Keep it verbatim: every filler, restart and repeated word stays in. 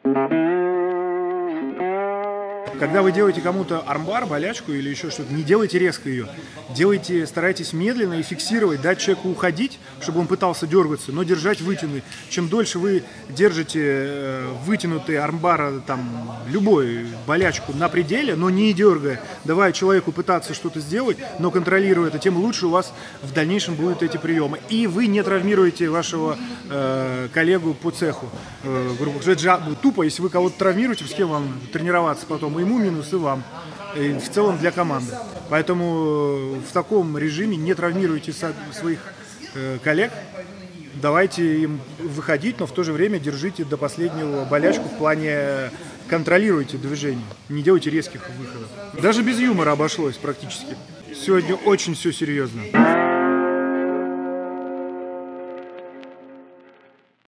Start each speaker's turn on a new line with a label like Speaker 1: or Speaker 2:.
Speaker 1: Когда вы делаете кому-то армбар, болячку или еще что-то, не делайте резко ее. Делайте, старайтесь медленно и фиксировать, дать человеку уходить, чтобы он пытался дергаться, но держать вытянутый. Чем дольше вы держите вытянутый армбар, там, любой болячку на пределе, но не дергая, давая человеку пытаться что-то сделать, но контролируя это, тем лучше у вас в дальнейшем будут эти приемы. И вы не травмируете вашего э, коллегу по цеху. Э, грубо говоря, тупо, если вы кого-то травмируете, с кем вам тренироваться потом, ему минус, и вам. И в целом для команды. Поэтому в таком режиме не травмируйте своих э, коллег, давайте им выходить, но в то же время держите до последнего болячку в плане контролируйте движение, не делайте резких выходов. Даже без юмора обошлось практически. Сегодня очень все серьезно.